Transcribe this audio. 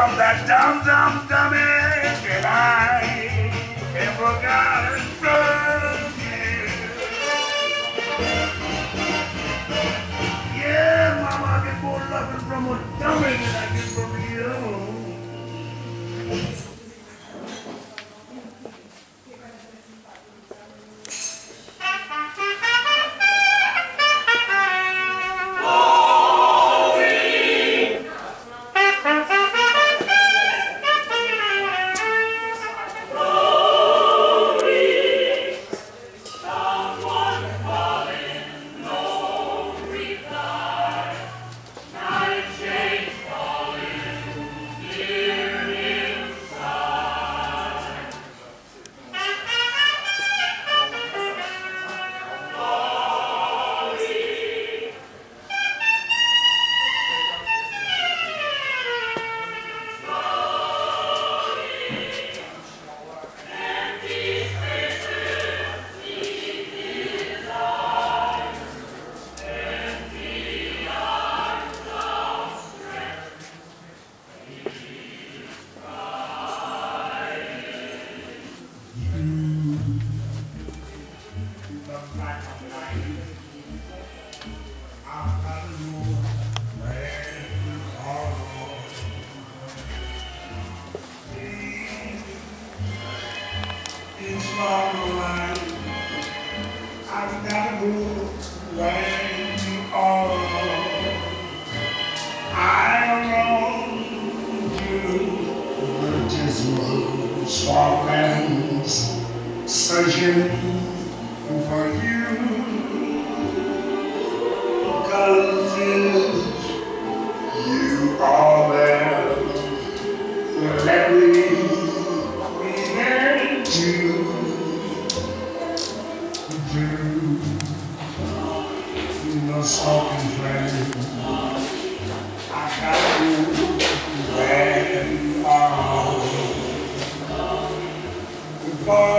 of that dumb dummy that I ever got from you. Yeah, mama, I get more loving from a dummy than I get from you. I've got to go where you are. I don't know you, dismal swamplands, searching for you. 'Cause if you are there, let me be there too. No smoking flame. I got you where you are. Before